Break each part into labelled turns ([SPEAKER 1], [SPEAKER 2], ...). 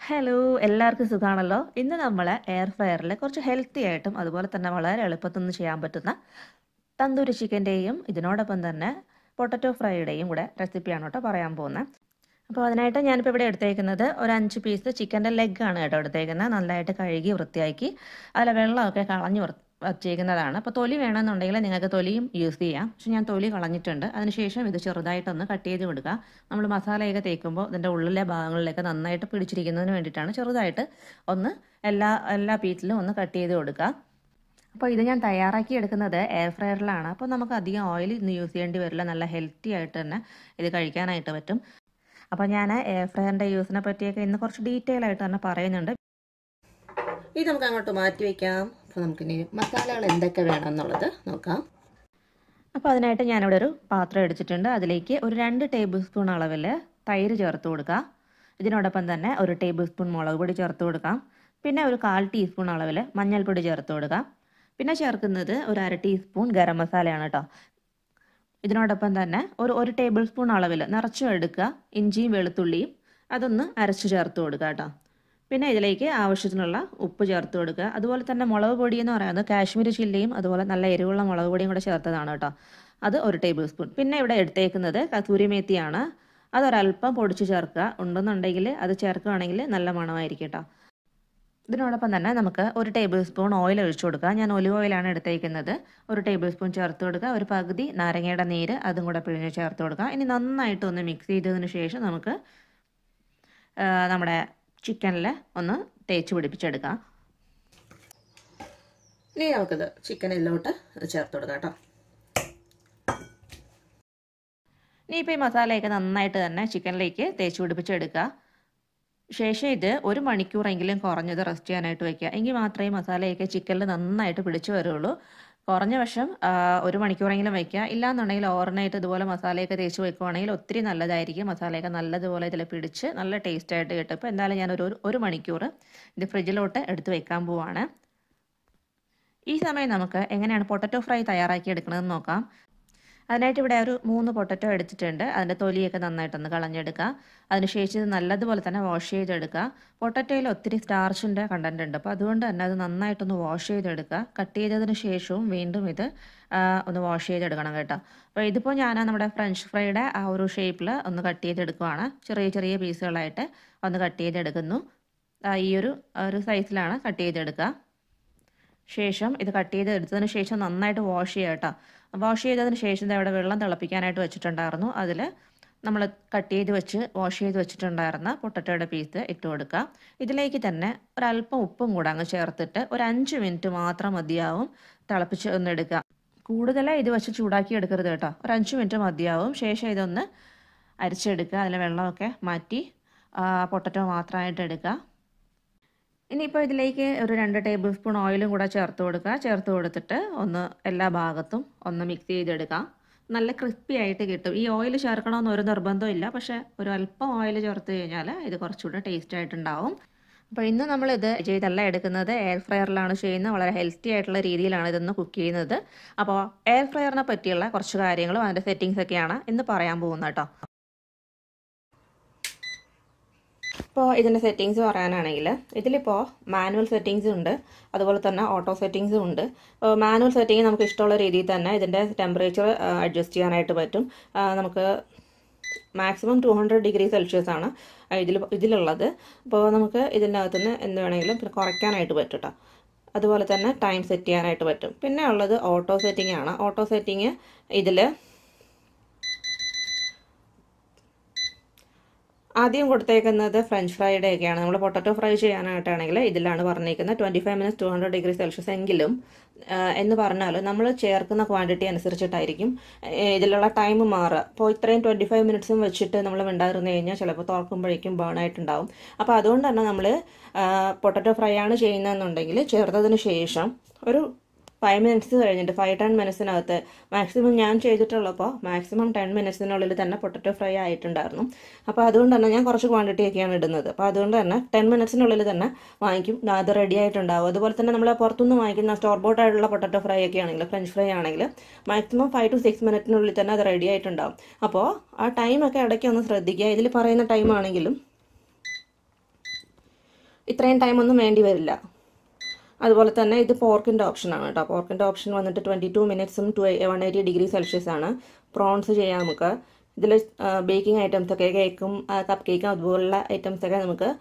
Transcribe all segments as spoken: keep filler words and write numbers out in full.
[SPEAKER 1] Hello എല്ലാവർക്കും സുഖമാണല്ലോ. ഇന്ന് നമ്മൾ എയർ ഫ്രയറിൽ കുറച്ച് ഹെൽത്തി ആയിട്ടും അതുപോലെ തന്നെ വളരെ എളുപ്പത്തിൽ ചെയ്യാൻ പറ്റുന്ന തന്തൂരി ചിക്കൻ്റെയും ഇതിനോടൊപ്പം തന്നെ പൊട്ടറ്റോ ഫ്രൈയുടെയും കൂടെ റെസിപ്പിയാണ് കേട്ടോ പറയാൻ പോകുന്നത്. അപ്പോൾ അതിനായിട്ട് ഞാനിപ്പോൾ ഇവിടെ എടുത്തേക്കുന്നത് ഒരു അഞ്ച് പീസ് ചിക്കൻ്റെ ലെഗാണ് കേട്ടോ എടുത്തേക്കുന്നത്. നല്ലതായിട്ട് കഴുകി വൃത്തിയാക്കി അതിലെ വെള്ളമൊക്കെ കളഞ്ഞ് വച്ചേക്കുന്നതാണ്. അപ്പോൾ തൊലി വേണമെന്നുണ്ടെങ്കിൽ നിങ്ങൾക്ക് തൊലിയും യൂസ് ചെയ്യാം. പക്ഷെ ഞാൻ തൊലി കളഞ്ഞിട്ടുണ്ട്. അതിനുശേഷം ഇത് ചെറുതായിട്ടൊന്ന് കട്ട് ചെയ്ത് കൊടുക്കുക. നമ്മൾ മസാലയൊക്കെ തേക്കുമ്പോൾ ഇതിൻ്റെ ഉള്ളിലെ ഭാഗങ്ങളിലൊക്കെ നന്നായിട്ട് പിടിച്ചിരിക്കുന്നതിന് വേണ്ടിയിട്ടാണ് ചെറുതായിട്ട് ഒന്ന് എല്ലാ എല്ലാ പീസിലും ഒന്ന് കട്ട് ചെയ്ത് കൊടുക്കുക. അപ്പോൾ ഇത് ഞാൻ തയ്യാറാക്കി എടുക്കുന്നത് എയർ ഫ്രയറിലാണ്. അപ്പോൾ നമുക്ക് അധികം ഓയിൽ ഇന്ന് യൂസ് ചെയ്യേണ്ടി വരില്ല. നല്ല ഹെൽത്തി ആയിട്ട് തന്നെ ഇത് കഴിക്കാനായിട്ട് പറ്റും. അപ്പോൾ ഞാൻ എയർ ഫ്രയറിൻ്റെ യൂസിനെ പറ്റിയൊക്കെ ഇന്ന് കുറച്ച് ഡീറ്റെയിൽ ആയിട്ട് തന്നെ പറയുന്നുണ്ട്. ഇത് നമുക്ക് അങ്ങോട്ട് മാറ്റി വയ്ക്കാം. അപ്പോൾ നമുക്കിനി മസാലകൾ എന്തൊക്കെ വേണമെന്നുള്ളത് നോക്കാം. അപ്പോൾ അതിനായിട്ട് ഞാനിവിടെ ഒരു പാത്രം എടുത്തിട്ടുണ്ട്. അതിലേക്ക് ഒരു രണ്ട് ടേബിൾ സ്പൂൺ അളവിൽ തൈര് ചേർത്ത് കൊടുക്കുക. ഇതിനോടൊപ്പം തന്നെ ഒരു ടേബിൾ സ്പൂൺ മുളക് പൊടി ചേർത്ത് കൊടുക്കാം. പിന്നെ ഒരു കാൽ ടീസ്പൂൺ അളവിൽ മഞ്ഞൾപ്പൊടി ചേർത്ത് കൊടുക്കാം. പിന്നെ ചേർക്കുന്നത് ഒരു അര ടീസ്പൂൺ ഗരം മസാലയാണ് കേട്ടോ. ഇതിനോടൊപ്പം തന്നെ ഒരു ഒരു ടേബിൾ സ്പൂൺ അളവിൽ നിറച്ചും എടുക്കുക ഇഞ്ചിയും വെളുത്തുള്ളിയും അതൊന്ന് അരച്ച് ചേർത്ത് കൊടുക്കുക കേട്ടോ. പിന്നെ ഇതിലേക്ക് ആവശ്യത്തിനുള്ള ഉപ്പ് ചേർത്ത് കൊടുക്കുക. അതുപോലെ തന്നെ മുളക് പൊടി എന്ന് പറയുന്നത് കാശ്മീരി ചില്ലിയും അതുപോലെ നല്ല എരിവുള്ള മുളക് പൊടിയും കൂടെ ചേർത്തതാണ് കേട്ടോ. അത് ഒരു ടേബിൾ സ്പൂൺ. പിന്നെ ഇവിടെ എടുത്തേക്കുന്നത് കസൂരി മേത്തിയാണ്. അതൊരല്പം പൊടിച്ച് ചേർക്കുക. ഉണ്ടെന്നുണ്ടെങ്കിൽ അത് ചേർക്കുകയാണെങ്കിൽ നല്ല മണമായിരിക്കും കേട്ടോ. ഇതിനോടൊപ്പം തന്നെ നമുക്ക് ഒരു ടേബിൾ സ്പൂൺ ഓയിൽ ഒഴിച്ചു കൊടുക്കുക. ഞാൻ ഒലിവ് ഓയിലാണ് എടുത്തേക്കുന്നത്. ഒരു ടേബിൾ സ്പൂൺ ചേർത്ത് കൊടുക്കുക. ഒരു പകുതി നാരങ്ങയുടെ നീര് അതും കൂടെ പിഴിഞ്ഞ് ചേർത്ത് കൊടുക്കുക. ഇനി നന്നായിട്ടൊന്ന് മിക്സ് ചെയ്തതിന് ശേഷം നമുക്ക് നമ്മുടെ ചിക്കനിൽ ഒന്ന് തേച്ച് പിടിപ്പിച്ചെടുക്കാം. ഇനി നമുക്കിത് ചിക്കനിലോട്ട് ചേർത്ത് കൊടുക്കാം കേട്ടോ. ഇനിയിപ്പോൾ ഈ മസാലയൊക്കെ നന്നായിട്ട് തന്നെ ചിക്കനിലേക്ക് തേച്ച് പിടിപ്പിച്ചെടുക്കുക. ശേഷം ഇത് ഒരു മണിക്കൂറെങ്കിലും കുറഞ്ഞത് റെസ്റ്റ് ചെയ്യാനായിട്ട് വയ്ക്കുക. എങ്കിൽ മാത്രമേ മസാലയൊക്കെ ചിക്കനിൽ നന്നായിട്ട് പിടിച്ചു വരുള്ളൂ. കുറഞ്ഞ വശം ഒരു മണിക്കൂറെങ്കിലും വയ്ക്കുക. ഇല്ലാന്നുണ്ടെങ്കിൽ ഓവർനൈറ്റ് ഇതുപോലെ മസാലയൊക്കെ തേച്ച് വെക്കുവാണെങ്കിൽ ഒത്തിരി നല്ലതായിരിക്കും. മസാലയൊക്കെ നല്ലതുപോലെ ഇതിൽ പിടിച്ച് നല്ല ടേസ്റ്റായിട്ട് കിട്ടും. ഇപ്പോൾ എന്തായാലും ഞാനൊരു ഒരു മണിക്കൂർ ഇത് ഫ്രിഡ്ജിലോട്ട് എടുത്ത് വെക്കാൻ പോവാണ്. ഈ സമയം നമുക്ക് എങ്ങനെയാണ് പൊട്ടറ്റോ ഫ്രൈ തയ്യാറാക്കി എടുക്കണമെന്ന് നോക്കാം. അതിനായിട്ട് ഇവിടെ ഒരു മൂന്ന് പൊട്ടറ്റോ എടുത്തിട്ടുണ്ട്. അതിൻ്റെ തൊലിയൊക്കെ നന്നായിട്ടൊന്ന് കളഞ്ഞെടുക്കുക. അതിനുശേഷം ഇത് നല്ലതുപോലെ തന്നെ വാഷ് ചെയ്തെടുക്കുക. പൊട്ടറ്റോയിൽ ഒത്തിരി സ്റ്റാർച്ചിൻ്റെ കണ്ടൻറ്റ് ഉണ്ട്. അപ്പോൾ അതുകൊണ്ട് തന്നെ അത് നന്നായിട്ടൊന്ന് വാഷ് ചെയ്തെടുക്കുക. കട്ട് ചെയ്തതിന് ശേഷവും വീണ്ടും ഇത് ഒന്ന് വാഷ് ചെയ്തെടുക്കണം കേട്ടോ. അപ്പോൾ ഇതിപ്പോൾ ഞാൻ നമ്മുടെ ഫ്രഞ്ച് ഫ്രൈയുടെ ആ ഒരു ഷേപ്പിൽ ഒന്ന് കട്ട് ചെയ്തെടുക്കുകയാണ്. ചെറിയ ചെറിയ പീസുകളായിട്ട് ഒന്ന് കട്ട് ചെയ്തെടുക്കുന്നു. ഈ ഒരു ഒരു സൈസിലാണ് കട്ട് ചെയ്തെടുക്കുക. ശേഷം ഇത് കട്ട് ചെയ്തെടുത്തതിന് ശേഷം നന്നായിട്ട് വാഷ് ചെയ്യുക കേട്ടോ. വാഷ് ചെയ്തതിന് ശേഷം ഇവിടെ വെള്ളം തിളപ്പിക്കാനായിട്ട് വെച്ചിട്ടുണ്ടായിരുന്നു. അതിൽ നമ്മൾ കട്ട് ചെയ്ത് വെച്ച് വാഷ് ചെയ്ത് വെച്ചിട്ടുണ്ടായിരുന്ന പൊട്ടറ്റോയുടെ പീസ് ഇട്ട് കൊടുക്കുക. ഇതിലേക്ക് തന്നെ ഒരല്പം ഉപ്പും കൂടെ അങ്ങ് ചേർത്തിട്ട് ഒരു അഞ്ച് മിനിറ്റ് മാത്രം മതിയാവും തിളപ്പിച്ച് ഒന്ന് എടുക്കുക. കൂടുതൽ ഇത് വെച്ച് ചൂടാക്കി എടുക്കരുത് കേട്ടോ. ഒരു അഞ്ച് മിനിറ്റ് മതിയാവും. ശേഷം ഇതൊന്ന് അരിച്ചെടുക്കുക. അതിലെ വെള്ളമൊക്കെ മാറ്റി പൊട്ടറ്റോ മാത്രമായിട്ട് എടുക്കുക. ഇനിയിപ്പോൾ ഇതിലേക്ക് ഒരു രണ്ട് ടേബിൾ സ്പൂൺ ഓയിലും കൂടെ ചേർത്ത് കൊടുക്കുക. ചേർത്ത് കൊടുത്തിട്ട് ഒന്ന് എല്ലാ ഭാഗത്തും ഒന്ന് മിക്സ് ചെയ്തെടുക്കാം. നല്ല ക്രിസ്പി ആയിട്ട് കിട്ടും. ഈ ഓയിൽ ചേർക്കണമെന്ന് ഒരു നിർബന്ധവും ഇല്ല. പക്ഷേ ഒരു അല്പം ഓയിൽ ചേർത്ത് കഴിഞ്ഞാൽ ഇത് കുറച്ചുകൂടെ ടേസ്റ്റ് ആയിട്ടുണ്ടാവും. അപ്പോൾ ഇന്ന് നമ്മളിത് ചെയ്തല്ല എടുക്കുന്നത്, എയർ ഫ്രയറിലാണ് ചെയ്യുന്നത്. വളരെ ഹെൽത്തി ആയിട്ടുള്ള രീതിയിലാണ് ഇതൊന്ന് കുക്ക് ചെയ്യുന്നത്. അപ്പോൾ എയർ ഫ്രയറിനെ പറ്റിയുള്ള കുറച്ച് കാര്യങ്ങളും അതിൻ്റെ സെറ്റിങ്സ് ഒക്കെയാണ് ഇന്ന് പറയാൻ പോകുന്നത് കേട്ടോ. ഇപ്പോൾ ഇതിൻ്റെ സെറ്റിങ്സ് പറയാനാണെങ്കിൽ ഇതിലിപ്പോൾ മാനുവൽ സെറ്റിങ്സും ഉണ്ട്, അതുപോലെ തന്നെ ഓട്ടോ സെറ്റിങ്സും ഉണ്ട്. മാനുവൽ സെറ്റിങ് നമുക്ക് ഇഷ്ടമുള്ള രീതിയിൽ തന്നെ ഇതിൻ്റെ ടെമ്പറേച്ചർ അഡ്ജസ്റ്റ് ചെയ്യാനായിട്ട് പറ്റും. നമുക്ക് maximum two hundred degree Celsius ആണ് ഇതിൽ ഇതിലുള്ളത്. അപ്പോൾ നമുക്ക് ഇതിനകത്തുനിന്ന് എന്ത് വേണമെങ്കിലും കുറയ്ക്കാനായിട്ട് പറ്റും കേട്ടോ. അതുപോലെ തന്നെ ടൈം സെറ്റ് ചെയ്യാനായിട്ട് പറ്റും. പിന്നെ ഉള്ളത് ഓട്ടോ സെറ്റിംഗ് ആണ്. ഓട്ടോ സെറ്റിങ് ഇതിൽ ആദ്യം കൊടുത്തേക്കുന്നത് ഫ്രഞ്ച് ഫ്രൈയുടെ ഒക്കെയാണ്. നമ്മൾ പൊട്ടറ്റോ ഫ്രൈ ചെയ്യാനായിട്ടാണെങ്കിൽ ഇതിലാണ് പറഞ്ഞേക്കുന്നത് twenty five minutes two hundred degree Celsius. എങ്കിലും എന്ന് പറഞ്ഞാൽ നമ്മൾ ചേർക്കുന്ന ക്വാണ്ടിറ്റി അനുസരിച്ചിട്ടായിരിക്കും ഇതിലുള്ള ടൈം മാറുക. അപ്പോൾ ഇത്രയും ട്വൻറ്റി ഫൈവ് മിനിറ്റ്സും വെച്ചിട്ട് നമ്മൾ മിണ്ടാതിരുന്ന് കഴിഞ്ഞാൽ ചിലപ്പോൾ തുറക്കുമ്പോഴേക്കും ബേൺ ആയിട്ടുണ്ടാവും. അപ്പോൾ അതുകൊണ്ട് തന്നെ നമ്മൾ പൊട്ടറ്റോ ഫ്രൈ ആണ് ചെയ്യുന്നതെന്നുണ്ടെങ്കിൽ ചേർത്തതിന് ശേഷം ഒരു ഫൈവ് മിനിറ്റ്സ് കഴിഞ്ഞിട്ട് ഫൈവ് ടെൻ മിനിറ്റ്സിനകത്ത് മാക്സിമം ഞാൻ ചെയ്തിട്ടുള്ളപ്പോൾ മാക്സിമം ടെൻ മിനിറ്റ്സിനുള്ളിൽ തന്നെ പൊട്ടറ്റോ ഫ്രൈ ആയിട്ടുണ്ടായിരുന്നു. അപ്പോൾ അതുകൊണ്ട് തന്നെ ഞാൻ കുറച്ച് ക്വാണ്ടിറ്റി ഒക്കെയാണ് ഇടുന്നത്. അപ്പോൾ അതുകൊണ്ട് തന്നെ ടെൻ മിനിറ്റ്സിനുള്ളിൽ തന്നെ വാങ്ങിക്കും, അത് റെഡി ആയിട്ടുണ്ടാവും. അതുപോലെ തന്നെ നമ്മൾ പുറത്തുനിന്ന് വാങ്ങിക്കുന്ന സ്റ്റോർ ബോട്ട് ആയിട്ടുള്ള പൊട്ടറ്റോ ഫ്രൈ ഒക്കെ ആണെങ്കിൽ ഫ്രഞ്ച് ഫ്രൈ ആണെങ്കിൽ മാക്സിമം ഫൈവ് ടു സിക്സ് മിനിറ്റിനുള്ളിൽ തന്നെ അത് റെഡി ആയിട്ടുണ്ടാവും. അപ്പോൾ ആ ടൈമൊക്കെ ഇടയ്ക്ക് ഒന്ന് ശ്രദ്ധിക്കുക. ഇതിൽ പറയുന്ന ടൈം ആണെങ്കിലും ഇത്രയും ടൈമൊന്നും വേണ്ടി വരില്ല. അതുപോലെ തന്നെ ഇത് പോർക്കിൻ്റെ ഓപ്ഷനാണ് കേട്ടോ. പോർക്കിൻ്റെ ഓപ്ഷൻ വന്നിട്ട് ട്വൻറ്റി ടു മിനിറ്റ്സും to one eighty degree Celsius ആണ്. പ്രോൺസ് ചെയ്യാം നമുക്ക്. ഇതിൽ ബേക്കിംഗ് ഐറ്റംസ് ഒക്കെ കേക്കും കപ്പ് കേക്കും അതുപോലുള്ള ഐറ്റംസ് ഒക്കെ നമുക്ക്.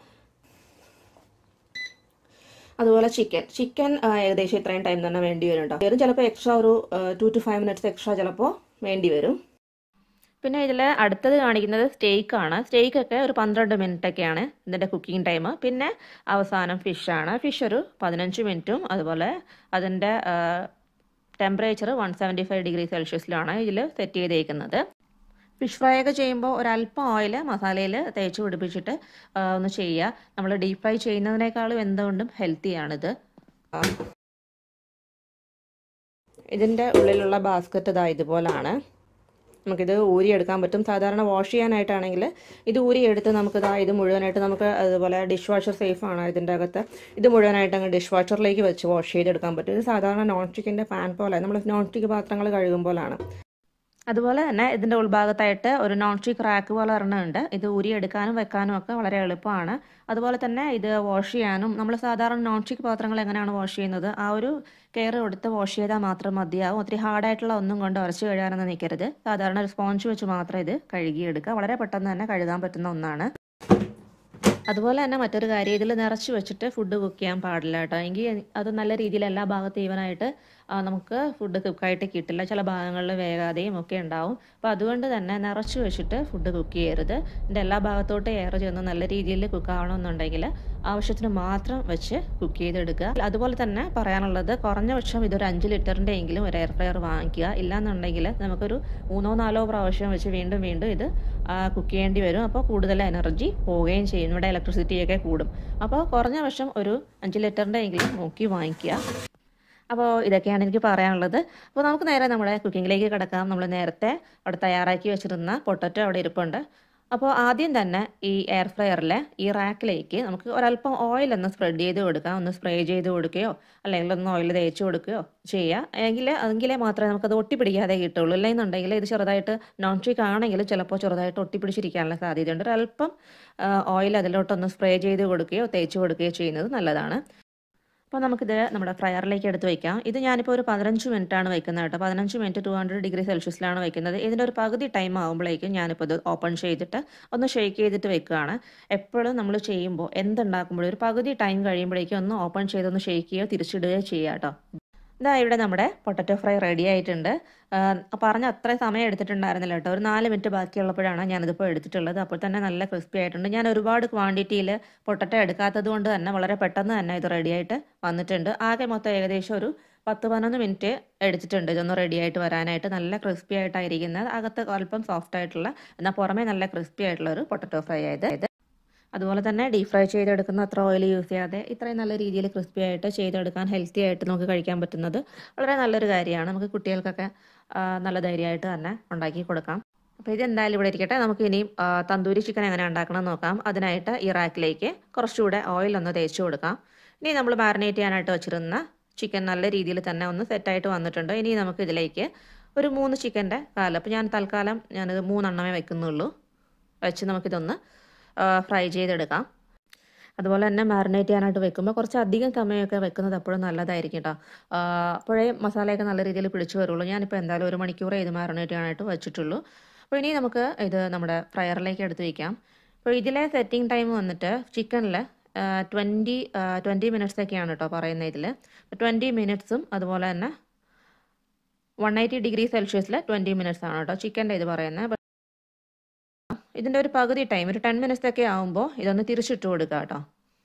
[SPEAKER 1] അതുപോലെ ചിക്കൻ ചിക്കൻ ഏകദേശം ഇത്രയും ടൈം തന്നെ വേണ്ടി വരും കേട്ടോ. വെറും ചിലപ്പോൾ എക്സ്ട്രാ ഒരു two to five minutes extra ചിലപ്പോൾ വേണ്ടി വരും. പിന്നെ ഇതിൽ അടുത്തത് കാണിക്കുന്നത് സ്റ്റേക്കാണ്. സ്റ്റേക്കൊക്കെ ഒരു പന്ത്രണ്ട് മിനിറ്റ് ഒക്കെയാണ് ഇതിൻ്റെ കുക്കിംഗ് ടൈം. പിന്നെ അവസാനം ഫിഷാണ്. ഫിഷ് ഒരു പതിനഞ്ച് മിനിറ്റും അതുപോലെ അതിൻ്റെ temperature one seventy five degree സെൽഷ്യസിലാണ് ഇതിൽ സെറ്റ് ചെയ്തേക്കുന്നത്. ഫിഷ് ഫ്രൈ ഒക്കെ ചെയ്യുമ്പോൾ ഒരല്പം ഓയിൽ മസാലയിൽ തേച്ച് പിടിപ്പിച്ചിട്ട് ഒന്ന് ചെയ്യുക. നമ്മൾ ഡീപ് ഫ്രൈ ചെയ്യുന്നതിനേക്കാളും എന്തുകൊണ്ടും ഹെൽത്തിയാണിത്. ഇതിൻ്റെ ഉള്ളിലുള്ള ബാസ്ക്കറ്റ് ഇതാ ഇതുപോലാണ്. നമുക്കിത് ഊരിയെടുക്കാൻ പറ്റും. സാധാരണ വാഷ് ചെയ്യാനായിട്ടാണെങ്കിൽ ഇത് ഊരിയെടുത്ത് നമുക്കിതാ ഇത് മുഴുവനായിട്ട് നമുക്ക് അതുപോലെ ഡിഷ് വാഷർ സേഫാണ് ഇതിൻ്റെ അകത്ത്. ഇത് മുഴുവനായിട്ട് അങ്ങ് ഡിഷ് വാഷറിലേക്ക് വെച്ച് വാഷ് ചെയ്തെടുക്കാൻ പറ്റും. ഇത് സാധാരണ നോൺ സ്റ്റിക്കിൻ്റെ പാൻ പോലെ നമ്മൾ നോൺ സ്റ്റിക്ക് പാത്രങ്ങൾ കഴുകും പോലാണ്. അതുപോലെ തന്നെ ഇതിൻ്റെ ഉൾഭാഗത്തായിട്ട് ഒരു നോൺ സ്റ്റിക്ക് റാക്ക് പോലെ ഒരെണ്ണമുണ്ട്. ഇത് ഊരിയെടുക്കാനും വെക്കാനും ഒക്കെ വളരെ എളുപ്പമാണ്. അതുപോലെ തന്നെ ഇത് വാഷ് ചെയ്യാനും നമ്മൾ സാധാരണ നോൺ സ്റ്റിക്ക് പാത്രങ്ങൾ എങ്ങനെയാണ് വാഷ് ചെയ്യുന്നത് ആ ഒരു കെയർ കൊടുത്ത് വാഷ് ചെയ്താൽ മാത്രം മതിയാവും. ഒത്തിരി ഹാർഡായിട്ടുള്ള ഒന്നും കൊണ്ട് ഉരച്ച് കഴുകാനൊന്നും നിൽക്കരുത്. സാധാരണ ഒരു സ്പോഞ്ച് വെച്ച് മാത്രം ഇത് കഴുകിയെടുക്കുക. വളരെ പെട്ടെന്ന് തന്നെ കഴുകാൻ പറ്റുന്ന ഒന്നാണ്. അതുപോലെ തന്നെ മറ്റൊരു കാര്യം, ഇതിൽ നിറച്ച് വെച്ചിട്ട് ഫുഡ് കുക്ക് ചെയ്യാൻ പാടില്ല കേട്ടോ. എങ്കിൽ അത് നല്ല രീതിയിൽ എല്ലാ ഭാഗത്തും ഈവനായിട്ട് നമുക്ക് ഫുഡ് കുക്കായിട്ട് കിട്ടില്ല. ചില ഭാഗങ്ങളിൽ വേഗാതെയും ഒക്കെ ഉണ്ടാവും. അപ്പോൾ അതുകൊണ്ട് തന്നെ നിറച്ച് വെച്ചിട്ട് ഫുഡ് കുക്ക് ചെയ്യരുത്. ഇതിൻ്റെ എല്ലാ ഭാഗത്തോട്ട് എയർ ചെന്ന് നല്ല രീതിയിൽ കുക്ക് ആവണമെന്നുണ്ടെങ്കിൽ ആവശ്യത്തിന് മാത്രം വെച്ച് കുക്ക് ചെയ്തെടുക്കുക. അതുപോലെ തന്നെ പറയാനുള്ളത്, കുറഞ്ഞ പക്ഷം ഇതൊരു അഞ്ച് ലിറ്ററിൻ്റെ എങ്കിലും ഒരു എയർ ഫ്രയർ വാങ്ങിക്കുക. ഇല്ലാന്നുണ്ടെങ്കിൽ നമുക്കൊരു മൂന്നോ നാലോ പ്രാവശ്യം വെച്ച് വീണ്ടും വീണ്ടും ഇത് കുക്ക് ചെയ്യേണ്ടി വരും. അപ്പോൾ കൂടുതൽ എനർജി പോവുകയും ചെയ്യും. ഇവിടെ ഇലക്ട്രിസിറ്റിയൊക്കെ കൂടും. അപ്പോൾ കുറഞ്ഞ പക്ഷം ഒരു അഞ്ച് ലിറ്ററിൻ്റെ എങ്കിലും നോക്കി വാങ്ങിക്കുക. അപ്പോൾ ഇതൊക്കെയാണ് എനിക്ക് പറയാനുള്ളത്. അപ്പോൾ നമുക്ക് നേരെ നമ്മുടെ കുക്കിങ്ങിലേക്ക് കിടക്കാം. നമ്മൾ നേരത്തെ അവിടെ തയ്യാറാക്കി വെച്ചിരുന്ന പൊട്ടറ്റോ അവിടെ ഇരിപ്പുണ്ട്. അപ്പോൾ ആദ്യം തന്നെ ഈ എയർ ഫ്രയറിലെ ഈ റാക്കിലേക്ക് നമുക്ക് ഒരല്പം ഓയിൽ ഒന്ന് സ്പ്രെഡ് ചെയ്ത് കൊടുക്കാം. ഒന്ന് സ്പ്രേ ചെയ്ത് കൊടുക്കുകയോ അല്ലെങ്കിൽ ഒന്ന് ഓയിൽ തേച്ച് കൊടുക്കുകയോ ചെയ്യുക. എങ്കിൽ എങ്കിലേ മാത്രമേ നമുക്കത് ഒട്ടിപ്പിടിക്കാതെ കിട്ടുള്ളൂ. ഇല്ലെന്നുണ്ടെങ്കിൽ ഇത് ചെറുതായിട്ട് നോൺ സ്റ്റിക്ക് ആണെങ്കിൽ ചിലപ്പോൾ ചെറുതായിട്ട് ഒട്ടിപ്പിടിച്ചിരിക്കാനുള്ള സാധ്യതയുണ്ട്. ഒരല്പം ഓയിൽ അതിലോട്ടൊന്ന് സ്പ്രേ ചെയ്ത് കൊടുക്കുകയോ തേച്ച് കൊടുക്കുകയോ ചെയ്യുന്നത് നല്ലതാണ്. അപ്പോൾ നമുക്കിത് നമ്മുടെ ഫ്രയറിലേക്ക് എടുത്ത് വയ്ക്കാം. ഇത് ഞാനിപ്പോൾ ഒരു പതിനഞ്ച് മിനിറ്റാണ് വയ്ക്കുന്നത് കേട്ടോ. പതിനഞ്ച് മിനിറ്റ് ടു ഹൺഡ്രഡ് ഡിഗ്രി സെൽഷ്യസിലാണ് വയ്ക്കുന്നത്. ഇതിൻ്റെ ഒരു പകുതി ടൈം ആകുമ്പോഴേക്കും ഞാനിപ്പോൾ ഇത് ഓപ്പൺ ചെയ്തിട്ട് ഒന്ന് ഷെയ്ക്ക് ചെയ്തിട്ട് വെക്കുകയാണ്. എപ്പോഴും നമ്മൾ ചെയ്യുമ്പോൾ എന്തുണ്ടാക്കുമ്പോഴും ഒരു പകുതി ടൈം കഴിയുമ്പോഴേക്കും ഒന്ന് ഓപ്പൺ ചെയ്തൊന്ന് ഷെയ്ക്ക് ചെയ്യുകയോ തിരിച്ചിടുകയോ ചെയ്യുക കേട്ടോ. ഇതാ ഇവിടെ നമ്മുടെ പൊട്ടറ്റോ ഫ്രൈ റെഡി ആയിട്ടുണ്ട്. പറഞ്ഞ അത്രയും സമയം എടുത്തിട്ടുണ്ടായിരുന്നില്ല കേട്ടോ. ഒരു നാല് മിനിറ്റ് ബാക്കിയുള്ളപ്പോഴാണ് ഞാനിതിപ്പോൾ എടുത്തിട്ടുള്ളത്. അപ്പോൾ തന്നെ നല്ല ക്രിസ്പി ആയിട്ടുണ്ട്. ഞാൻ ഒരുപാട് ക്വാണ്ടിറ്റിയിൽ പൊട്ടറ്റോ എടുക്കാത്തത് കൊണ്ട് തന്നെ വളരെ പെട്ടെന്ന് തന്നെ ഇത് റെഡിയായിട്ട് വന്നിട്ടുണ്ട്. ആകെ മൊത്തം ഏകദേശം ഒരു പത്ത് പതിനൊന്ന് മിനിറ്റ് എടുത്തിട്ടുണ്ട് ഇതൊന്ന് റെഡി ആയിട്ട് വരാനായിട്ട്. നല്ല ക്രിസ്പി ആയിട്ടായിരിക്കുന്നത്. അകത്ത് അല്പം സോഫ്റ്റ് ആയിട്ടുള്ള എന്നാൽ പുറമേ നല്ല ക്രിസ്പി ആയിട്ടുള്ള ഒരു പൊട്ടറ്റോ ഫ്രൈ ആയത്. അതുപോലെ തന്നെ ഡീപ് ഫ്രൈ ചെയ്തെടുക്കുന്ന അത്ര ഓയിൽ യൂസ് ചെയ്യാതെ ഇത്രയും നല്ല രീതിയിൽ ക്രിസ്പി ആയിട്ട് ചെയ്തെടുക്കാൻ ഹെൽത്തി ആയിട്ട് നമുക്ക് കഴിക്കാൻ പറ്റുന്നത് വളരെ നല്ലൊരു കാര്യമാണ്. നമുക്ക് കുട്ടികൾക്കൊക്കെ നല്ല ധൈര്യമായിട്ട് തന്നെ ഉണ്ടാക്കി കൊടുക്കാം. അപ്പോൾ ഇതെന്തായാലും ഇവിടെ ഇരിക്കട്ടെ. നമുക്ക് ഇനിയും തന്തൂരി ചിക്കൻ എങ്ങനെ ഉണ്ടാക്കണം എന്ന് നോക്കാം. അതിനായിട്ട് ഈ റാക്കിലേക്ക് കുറച്ചുകൂടെ ഓയിൽ ഒന്ന് തേച്ച് കൊടുക്കാം. ഇനി നമ്മൾ മാരിനേറ്റ് ചെയ്യാനായിട്ട് വെച്ചിരുന്ന ചിക്കൻ നല്ല രീതിയിൽ തന്നെ ഒന്ന് സെറ്റായിട്ട് വന്നിട്ടുണ്ട്. ഇനി നമുക്ക് ഇതിലേക്ക് ഒരു മൂന്ന് ചിക്കൻ്റെ കാലം, അപ്പോൾ ഞാൻ തൽക്കാലം ഞാനിത് മൂന്നെണ്ണമേ വെക്കുന്നുള്ളൂ, വെച്ച് നമുക്കിതൊന്ന് ഫ്രൈ ചെയ്തെടുക്കാം. അതുപോലെ തന്നെ മാരിനേറ്റ് ചെയ്യാനായിട്ട് വെക്കുമ്പോൾ കുറച്ച് അധികം സമയമൊക്കെ വെക്കുന്നത് എപ്പോഴും നല്ലതായിരിക്കും കേട്ടോ. അപ്പോഴേ മസാലയൊക്കെ നല്ല രീതിയിൽ പിടിച്ചു വരുള്ളൂ. ഞാനിപ്പോൾ എന്തായാലും ഒരു മണിക്കൂറേ ഇത് മാരിനേറ്റ് ചെയ്യാനായിട്ട് വെച്ചിട്ടുള്ളൂ. അപ്പോൾ ഇനി നമുക്ക് ഇത് നമ്മുടെ ഫ്രയറിലേക്ക് എടുത്ത് വയ്ക്കാം. അപ്പോൾ ഇതിലെ സെറ്റിംഗ് ടൈം വന്നിട്ട് ചിക്കനിൽ ട്വൻറ്റി ട്വൻറ്റി മിനിറ്റ്സ് ഒക്കെയാണ് കേട്ടോ പറയുന്നത് ഇതിൽ. ട്വൻറ്റി മിനിറ്റ്സും അതുപോലെ തന്നെ വൺ എയ്റ്റി ഡിഗ്രി സെൽഷ്യസിൽ ട്വൻറ്റി മിനിറ്റ്സ് ആണ് കേട്ടോ ചിക്കൻ്റെ ഇത് പറയുന്നത്. ഇതിൻ്റെ ഒരു പകുതി ടൈം ഒരു ടെൻ മിനിറ്റ്സ് ഒക്കെ ആകുമ്പോൾ ഇതൊന്ന് തിരിച്ചിട്ട് കൊടുക്കുക കേട്ടോ.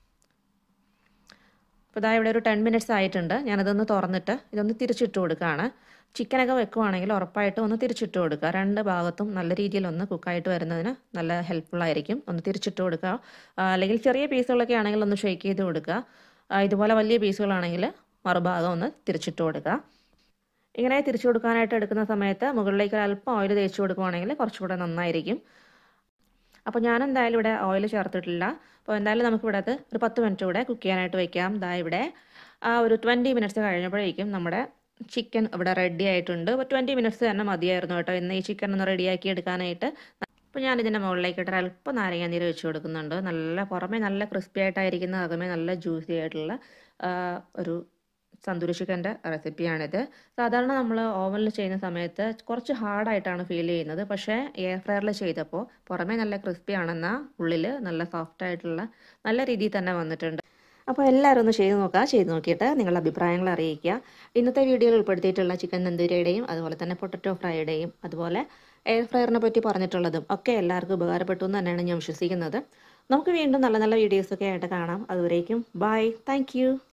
[SPEAKER 1] അപ്പോൾ ഇതാ ഇവിടെ ഒരു ടെൻ മിനിറ്റ്സ് ആയിട്ടുണ്ട്. ഞാനതൊന്ന് തുറന്നിട്ട് ഇതൊന്ന് തിരിച്ചിട്ട് കൊടുക്കുകയാണ്. ചിക്കനൊക്കെ വെക്കുവാണെങ്കിൽ ഉറപ്പായിട്ടും ഒന്ന് തിരിച്ചിട്ട് കൊടുക്കുക. രണ്ട് ഭാഗത്തും നല്ല രീതിയിലൊന്ന് കുക്കായിട്ട് വരുന്നതിന് നല്ല ഹെൽപ്ഫുള്ളായിരിക്കും. ഒന്ന് തിരിച്ചിട്ട് കൊടുക്കുക. അല്ലെങ്കിൽ ചെറിയ പീസുകളൊക്കെ ആണെങ്കിൽ ഒന്ന് ഷേക്ക് ചെയ്ത് കൊടുക്കുക. ഇതുപോലെ വലിയ പീസുകളാണെങ്കിൽ മറുഭാഗം ഒന്ന് തിരിച്ചിട്ട് കൊടുക്കുക. ഇങ്ങനെ തിരിച്ചു കൊടുക്കാനായിട്ട് എടുക്കുന്ന സമയത്ത് മുകളിലേക്ക് അല്പം ഓയിൽ തേച്ച് കൊടുക്കുവാണെങ്കിൽ കുറച്ചുകൂടെ നന്നായിരിക്കും. അപ്പോൾ ഞാൻ എന്തായാലും ഇവിടെ ഓയിൽ ചേർത്തിട്ടില്ല. അപ്പോൾ എന്തായാലും നമുക്കിവിടെ അത് ഒരു പത്ത് മിനിറ്റ് കൂടെ കുക്ക് ചെയ്യാനായിട്ട് വെക്കാം. ദാ ഇവിടെ ആ ഒരു ട്വൻറ്റി മിനിറ്റ്സ് കഴിഞ്ഞപ്പോഴേക്കും നമ്മുടെ ചിക്കൻ ഇവിടെ റെഡി ആയിട്ടുണ്ട്. അപ്പോൾ ട്വൻറ്റി മിനിറ്റ്സ് തന്നെ മതിയായിരുന്നു കേട്ടോ ഇന്ന് ഈ ചിക്കൻ ഒന്ന് റെഡിയാക്കി എടുക്കാനായിട്ട്. അപ്പോൾ ഞാനിതിൻ്റെ മുകളിലേക്കിട്ട് അല്പം നാരങ്ങ നീര് വെച്ച് കൊടുക്കുന്നുണ്ട്. നല്ല പുറമേ നല്ല ക്രിസ്പി ആയിട്ടായിരിക്കുന്ന, അകമേ നല്ല ജ്യൂസി ആയിട്ടുള്ള ഒരു തന്തൂരി ചിക്കൻ്റെ റെസിപ്പിയാണിത്. സാധാരണ നമ്മൾ ഓവനിൽ ചെയ്യുന്ന സമയത്ത് കുറച്ച് ഹാർഡായിട്ടാണ് ഫീൽ ചെയ്യുന്നത്. പക്ഷേ എയർ ഫ്രയറിൽ ചെയ്തപ്പോൾ പുറമേ നല്ല ക്രിസ്പി ആണെന്നാൽ ഉള്ളിൽ നല്ല സോഫ്റ്റ് ആയിട്ടുള്ള നല്ല രീതിയിൽ തന്നെ വന്നിട്ടുണ്ട്. അപ്പോൾ എല്ലാവരും ഒന്ന് ചെയ്ത് നോക്കുക. ചെയ്ത് നോക്കിയിട്ട് നിങ്ങളുടെ അഭിപ്രായങ്ങൾ അറിയിക്കുക. ഇന്നത്തെ വീഡിയോയിൽ ഉൾപ്പെടുത്തിയിട്ടുള്ള ചിക്കൻ തന്തൂരിയുടെയും അതുപോലെ തന്നെ പൊട്ടറ്റോ ഫ്രൈയുടെയും അതുപോലെ എയർ ഫ്രയറിനെ പറ്റി പറഞ്ഞിട്ടുള്ളതും ഒക്കെ എല്ലാവർക്കും ഉപകാരപ്പെട്ടു എന്ന് തന്നെയാണ് ഞാൻ വിശ്വസിക്കുന്നത്. നമുക്ക് വീണ്ടും നല്ല നല്ല വീഡിയോസൊക്കെ ആയിട്ട് കാണാം. അതുവരേക്കും ബൈ. Thank you.